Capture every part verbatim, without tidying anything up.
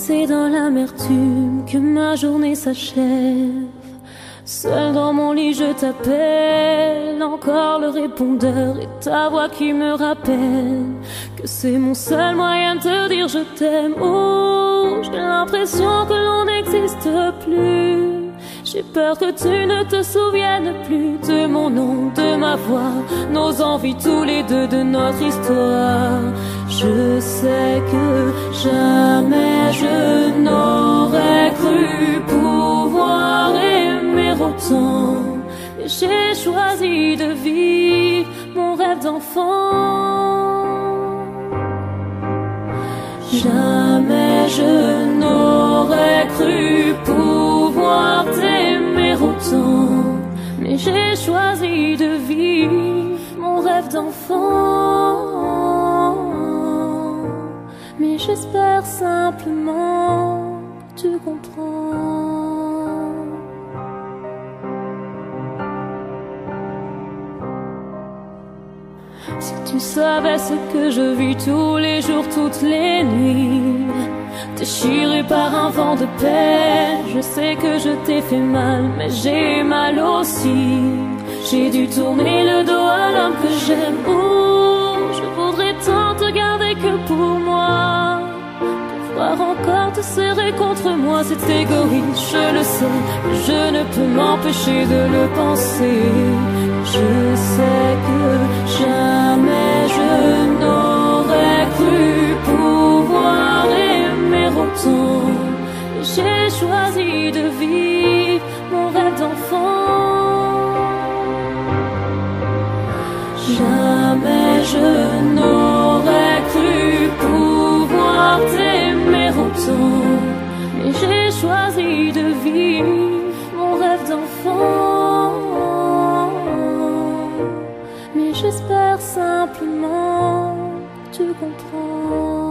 C'est dans l'amertume que ma journée s'achève. Seul dans mon lit je t'appelle, encore le répondeur et ta voix qui me rappelle que c'est mon seul moyen de te dire je t'aime. Oh, j'ai l'impression que l'on n'existe plus. J'ai peur que tu ne te souviennes plus de mon nom, de ma voix, nos envies tous les deux, de notre histoire. Je sais que jamais je n'aurais cru pouvoir aimer autant, mais j'ai choisi de vivre mon rêve d'enfant. Jamais je n'aurais cru pouvoir t'aimer autant, mais j'ai choisi de vivre mon rêve d'enfant. Mais j'espère simplement que tu comprends. Si tu savais ce que je vis tous les jours, toutes les nuits, déchiré par un vent de paix. Je sais que je t'ai fait mal, mais j'ai mal aussi. J'ai dû tourner le dos à l'homme que j'aime. Oh, je voudrais tant te garder que pour moi. Pouvoir encore te serrer contre moi, c'est égoïste, je le sais, mais je ne peux m'empêcher de le penser. Je sais que jamais je n'aurais cru pouvoir aimer autant. J'ai choisi de vivre mon rêve d'enfant. Jamais je n'aurais cru pouvoir t'aimer autant, mais j'ai choisi de vivre mon rêve d'enfant. Mais j'espère simplement que tu comprends.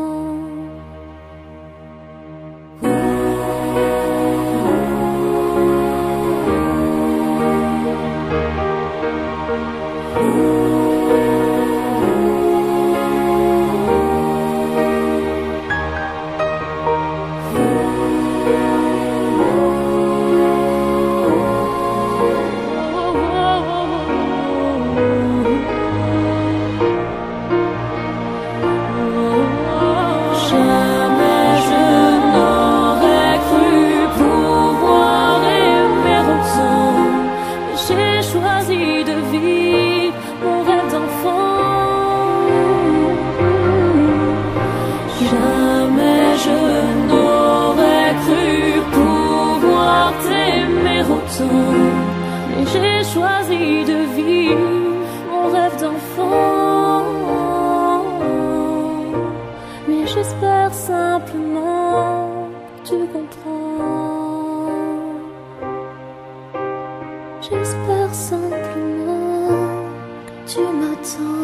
Mais j'ai choisi de vivre mon rêve d'enfant. Mais j'espère simplement que tu comprends. J'espère simplement que tu m'attends.